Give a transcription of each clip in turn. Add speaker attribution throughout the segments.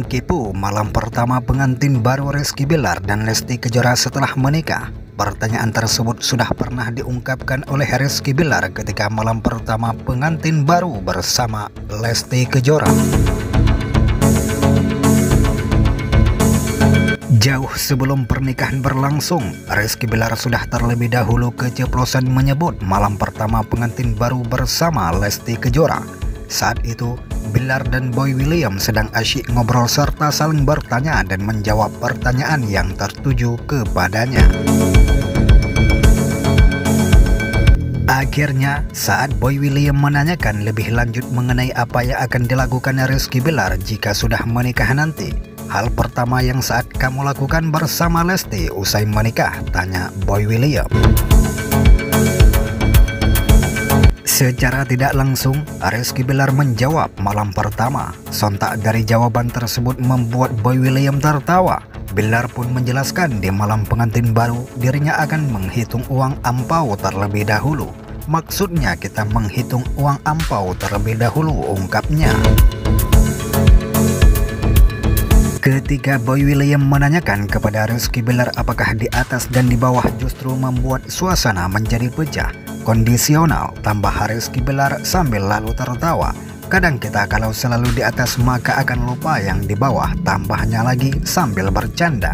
Speaker 1: Bikin kepo malam pertama pengantin baru Rizky Bilar dan Lesti Kejora setelah menikah. Pertanyaan tersebut sudah pernah diungkapkan oleh Rizky Bilar ketika malam pertama pengantin baru bersama Lesti Kejora. Jauh sebelum pernikahan berlangsung, Rizky Bilar sudah terlebih dahulu keceplosan menyebut malam pertama pengantin baru bersama Lesti Kejora. Saat itu, Bilar dan Boy William sedang asyik ngobrol serta saling bertanya dan menjawab pertanyaan yang tertuju kepadanya. Akhirnya, saat Boy William menanyakan lebih lanjut mengenai apa yang akan dilakukan Rizky Bilar jika sudah menikah nanti, hal pertama yang saat kamu lakukan bersama Lesti usai menikah, tanya Boy William. Secara tidak langsung, Rizky Bilar menjawab malam pertama. Sontak dari jawaban tersebut membuat Boy William tertawa. Bilar pun menjelaskan di malam pengantin baru dirinya akan menghitung uang ampau terlebih dahulu. Maksudnya kita menghitung uang ampau terlebih dahulu, ungkapnya. Ketika Boy William menanyakan kepada Rizky Bilar apakah di atas dan di bawah justru membuat suasana menjadi pecah, kondisional, tambah Rizky Bilar sambil lalu tertawa. Kadang kita kalau selalu di atas maka akan lupa yang di bawah, tambahnya lagi sambil bercanda.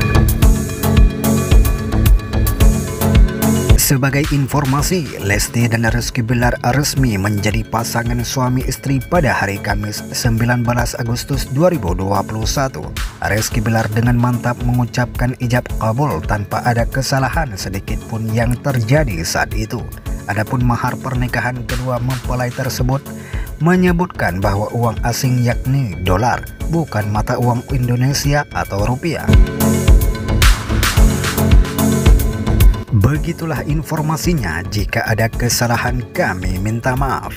Speaker 1: Sebagai informasi, Lesti dan Rizky Bilar resmi menjadi pasangan suami istri pada hari Kamis 19 Agustus 2021. Rizky Bilar dengan mantap mengucapkan ijab kabul tanpa ada kesalahan sedikit pun yang terjadi saat itu. Adapun mahar pernikahan kedua mempelai tersebut menyebutkan bahwa uang asing yakni dolar, bukan mata uang Indonesia atau rupiah. Begitulah informasinya, jika ada kesalahan kami minta maaf.